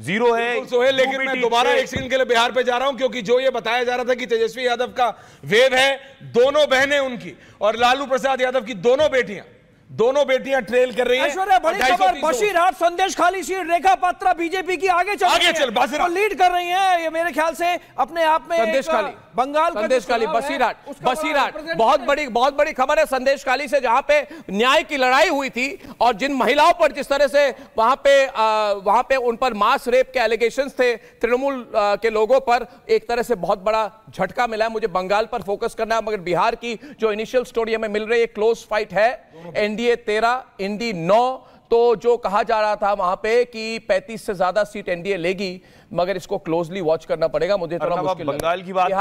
0 है। सोहेल, लेकिन मैं दोबारा एक सेकंड के लिए बिहार पे जा रहा हूं, क्योंकि जो ये बताया जा रहा था कि तेजस्वी यादव का वेव है, दोनों बहनें उनकी और लालू प्रसाद यादव की दोनों बेटियां ट्रेल कर रही हैं। ऐश्वर्या, बड़ी खबर, बशीरहाट संदेश खाली सीट, रेखा पात्रा बीजेपी की आगे लीड कर रही हैं। ये मेरे ख्याल से अपने आप में संदेश खाली, बंगाल संदेश खाली, बशीरहाट बहुत बड़ी खबर है संदेश खाली से, जहां पे न्याय की लड़ाई हुई थी और जिन महिलाओं पर जिस तरह से वहां पे उन पर मास रेप के एलिगेशंस थे तृणमूल के लोगों पर, एक तरह से बहुत बड़ा झटका मिला है। मुझे बंगाल पर फोकस करना है, मगर बिहार की जो इनिशियल स्टोरी हमें मिल रही है, क्लोज फाइट है, एनडीए 13 इंडी 9। तो जो कहा जा रहा था वहां पे कि 35 से ज्यादा सीट एनडीए लेगी, मगर इसको क्लोजली वॉच करना पड़ेगा। मुझे थोड़ा मुश्किल बंगाल की बात,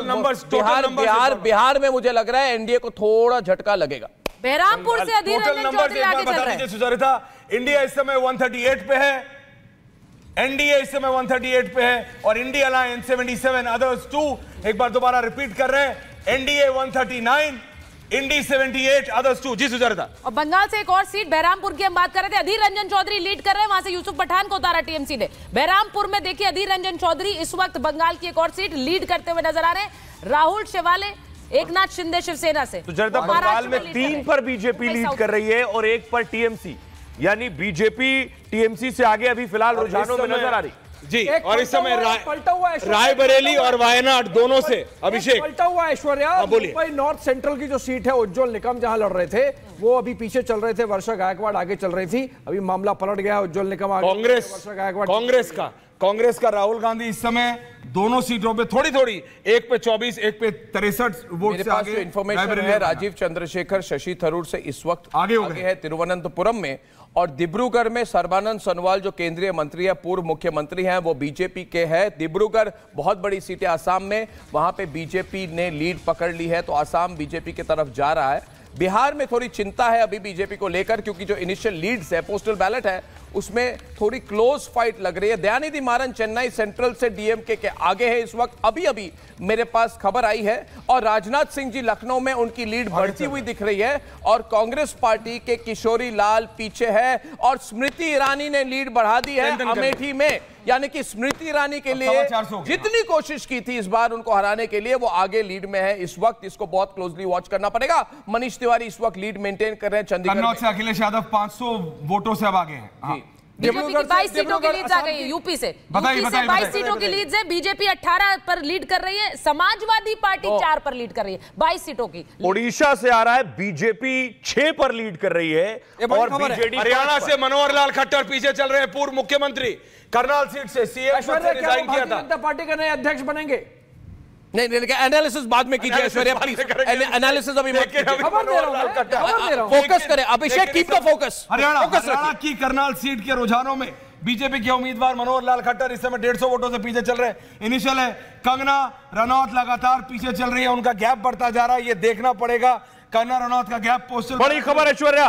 बिहार में मुझे लग रहा है एनडीए को थोड़ा झटका लगेगा। बहरामपुर से अधीर रंजन चौधरी आगे चल रहे हैं। सुचरिता, इंडिया इस समय 138 पे है, एनडीए इस समय 138 पे है और इंडिया अलायंस 77, अदर्स 2। एक बार दोबारा रिपीट कर रहे हैं, एनडीए 139, इंडी 78, अदर्स 2। जी सुचरिता। और बंगाल से एक और सीट बहरामपुर की हम बात कर रहे थे, अधीर रंजन चौधरी लीड कर रहे हैं, वहां से यूसुफ पठान को उतारा टीएमसी ने। बहरामपुर में देखिए अधीर रंजन चौधरी इस वक्त बंगाल की एक और सीट लीड करते हुए नजर आ रहे हैं। राहुल शेवाले, एकनाथ शिंदे शिवसेना से। सुचरिता, बंगाल में 3 पर बीजेपी लीड कर रही है और 1 पर टीएमसी, यानी बीजेपी टीएमसी से आगे अभी फिलहाल रुझानों में नजर आ रही जी। और इस समय रायबरेली और वायनाड दोनों से अभिषेक पलटा हुआ। ऐश्वर्या, मुंबई नॉर्थ सेंट्रल की जो सीट है उज्जवल निकम जहां लड़ रहे थे, वो अभी पीछे चल रहे थे, वर्षा गायकवाड़ आगे चल रही थी, अभी मामला पलट गया, उज्जवल निकम आगे। कांग्रेस का राहुल गांधी इस समय दोनों सीटों पे थोड़ी, एक पे 24, एक पे 63 वोट से आगे। इंफॉर्मेशन है राजीव चंद्रशेखर शशि थरूर से इस वक्त आगे है तिरुवनंतपुरम में, और डिब्रूगढ़ में सर्बानंद सोनोवाल जो केंद्रीय मंत्री है, पूर्व मुख्यमंत्री हैं, वो बीजेपी के हैं। डिब्रूगढ़ बहुत बड़ी सीट है आसाम में, वहां पे बीजेपी ने लीड पकड़ ली है, तो आसाम बीजेपी की तरफ जा रहा है। बिहार में थोड़ी चिंता है अभी बीजेपी को लेकर, क्योंकि जो इनिशियल लीड्स है, पोस्टल बैलेट है, उसमें थोड़ी क्लोज फाइट लग रही है। दयानिधि मारन चेन्नई सेंट्रल से डीएमके के आगे है इस वक्त, अभी मेरे पास खबर आई है, और राजनाथ सिंह जी लखनऊ में उनकी लीड बढ़ती हुई दिख रही है, और कांग्रेस पार्टी के किशोरी लाल पीछे है, और स्मृति ईरानी ने लीड बढ़ा दी है अमेठी में। यानी कि स्मृति ईरानी के लिए जितनी कोशिश की थी इस बार उनको हराने के लिए, वो आगे लीड में है इस वक्त। इसको बहुत क्लोजली वॉच करना पड़ेगा। मनीष तिवारी इस वक्त लीड मेंटेन कर रहे हैं चंडीगढ़ से। अखिलेश यादव 500 वोटों से अब आगे हैं। बीजेपी की 22 सीटों की लीड आ गई है यूपी से। 22 सीटों की लीड है, बीजेपी 18 पर लीड कर रही है, समाजवादी पार्टी 4 पर लीड कर रही है, 22 सीटों की। ओडिशा से आ रहा है, बीजेपी 6 पर लीड कर रही है, और बीजेडी हरियाणा से मनोहर लाल खट्टर पीछे चल रहे हैं, पूर्व मुख्यमंत्री, करनाल सीट से सीएम से रिजाइन किया था। जनता पार्टी के नए अध्यक्ष बनेंगे? नहीं, एनालिसिस बाद में कीजिए ऐश्वर्या, प्लीज एनालिसिस अभी मत कीजिए, खबर दे रहा हूं, फोकस करें Abhishek, keep the focus. Haryana की करनाल सीट के रुझानों में बीजेपी के उम्मीदवार मनोहर लाल खट्टर इस समय 150 वोटों से पीछे चल रहे हैं। इनिशियल है, कंगना रनौत लगातार पीछे चल रही है, उनका गैप बढ़ता जा रहा है, ये देखना पड़ेगा। कंगना रनौत का गैप पोस्टल। बड़ी खबर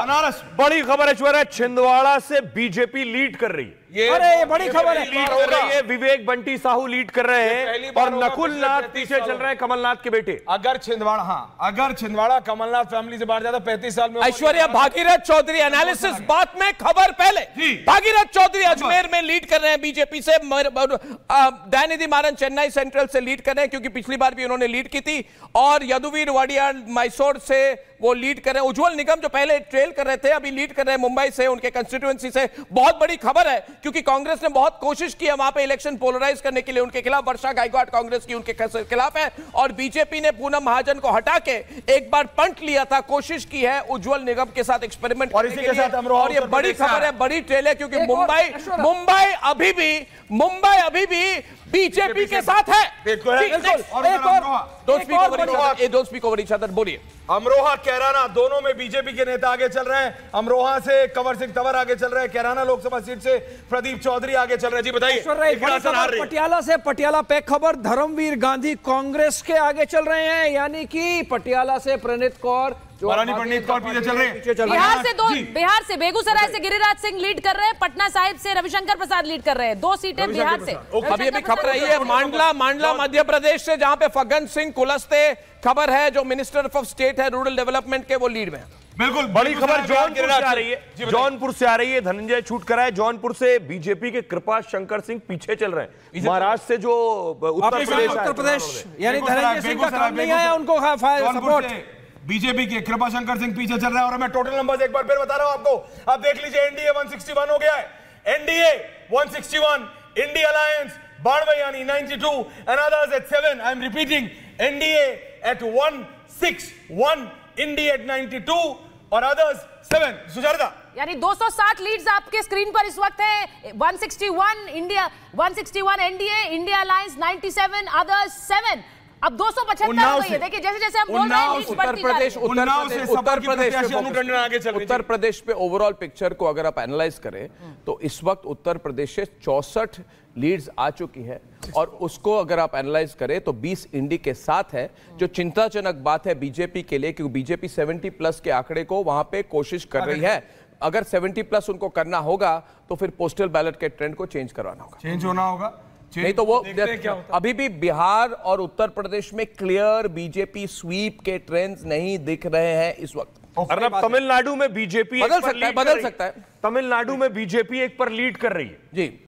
ऐश्वर्या, छिंदवाड़ा से बीजेपी लीड कर रही है। ये बड़ी खबर है, लीड कर रही है, विवेक बंटी साहू लीड कर रहे हैं, और नकुल नाथ पीछे चल रहे हैं कमलनाथ के बेटे। अगर छिंदवाड़ा कमलनाथ फैमिली से बाहर जाता 35 साल में। ऐश्वर्या, भागीरथ चौधरी एनालिसिस बात में, खबर पहले। भागीरथ चौधरी अजमेर में लीड कर रहे हैं बीजेपी से, दयानिधि मारन चेन्नई सेंट्रल से लीड कर रहे हैं, क्योंकि पिछली बार भी उन्होंने लीड की थी, और यदुवीर वाडियार मैसूर से वो लीड कर रहे हैं। उज्जवल निगम जो पहले ट्रेल कर रहे थे, अभी लीड कर रहे हैं मुंबई से, उनके कंस्टिट्यूएंसी से। बहुत बड़ी खबर है, क्योंकि कांग्रेस ने बहुत कोशिश की है वहां पे इलेक्शन पोलराइज करने के लिए उनके खिलाफ। वर्षा गायकवाड़ कांग्रेस की उनके खिलाफ है, और बीजेपी ने पूनम महाजन को हटा के एक बार पंट लिया था, कोशिश की है उज्जवल निगम के साथ एक्सपेरिमेंट करने के लिए। और ये बड़ी खबर है, बड़ी ट्रेल है, क्योंकि मुंबई अभी भी बीजेपी के साथ है। बोलिए। अमरोहा कैराना दोनों में बीजेपी के नेता आगे चल रहे हैं। अमरोहा से कंवर सिंह तंवर आगे चल रहे हैं, कैराना लोकसभा सीट से प्रदीप चौधरी आगे चल रहे हैं। जी बताइए। पटियाला से पटियाला पे खबर, धर्मवीर गांधी कांग्रेस के आगे चल रहे हैं, यानी कि पटियाला से प्रणीत कौर पंडित कौर पीछे चल रहे हैं। बिहार से बेगूसराय से गिरिराज सिंह लीड कर रहे हैं, पटना साहिब से रविशंकर प्रसाद लीड कर रहे हैं, 2 सीटें बिहार से। अभी खबर रही है मांडला मध्य प्रदेश से, जहां पे फग्गन सिंह कुलस्ते, खबर है जो मिनिस्टर ऑफ स्टेट है रूरल डेवलपमेंट के, वो लीड में। बिल्कुल बड़ी खबर जौनपुर से आ रही जी, है, जौनपुर से आ रही है। धनंजय छूट करा है जौनपुर से। बीजेपी के कृपा शंकर सिंह पीछे चल रहे हैं। महाराष्ट्र से जो उत्तर प्रदेश यानी धनंजय सिंह का काम नहीं आया, उनको सपोर्ट। बीजेपी के कृपा शंकर सिंह पीछे चल रहा है। और मैं टोटल नंबर्स एक बार फिर बता रहा हूं आपको। आप देख लीजिए, एनडीए 161 हो गया है। एनडीए 161, इंडिया अलायंस 92 यानी 92 and others at 7. I'm repeating, NDA at 161, India at 92 और others 7. सुजाता, यानी 260 लीड्स आपके स्क्रीन पर इस वक्त है। 161 India, 161 NDA, India alliance 97, others 7। अब 275 हो गई है। देखिए जैसे जैसे हम बोल रहे हैं उत्तर प्रदेश पे ओवरऑल पिक्चर को अगर आप एनालाइज करें तो इस वक्त उत्तर प्रदेश से 64 लीड्स आ चुकी है। और उसको अगर आप एनालाइज करें तो 20 इंडी के साथ है, जो चिंताजनक बात है बीजेपी के लिए, क्योंकि बीजेपी 70+ के आंकड़े को वहां पे कोशिश कर रही है। अगर 70+ उनको करना होगा तो फिर पोस्टल बैलेट के ट्रेंड को चेंज करवाना होगा, चेंज होना होगा। नहीं तो वो अभी भी बिहार और उत्तर प्रदेश में क्लियर बीजेपी स्वीप के ट्रेंड्स नहीं दिख रहे हैं इस वक्त। अर्नब, तमिलनाडु में बीजेपी बदल सकता है। तमिलनाडु में बीजेपी एक पर लीड कर रही है जी।